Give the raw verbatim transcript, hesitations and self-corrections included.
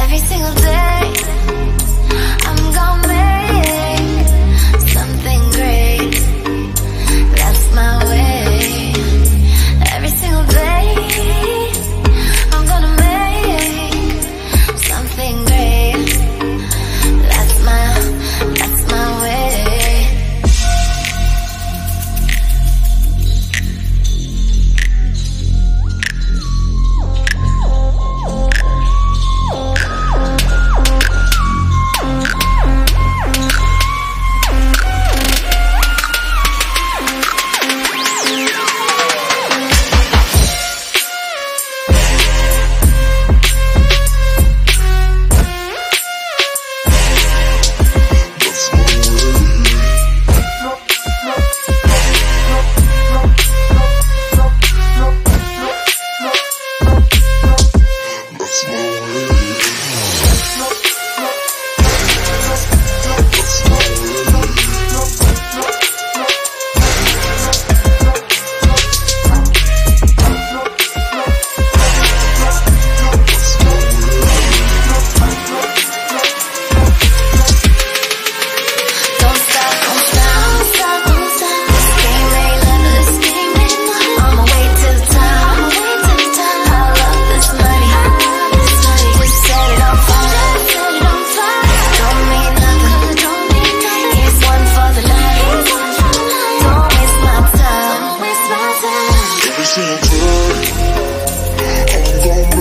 Every single day I'm gonna make something great. That's my way. Every single day I'm gonna make something great. That's my, that's my way. Every single day, I'm gonna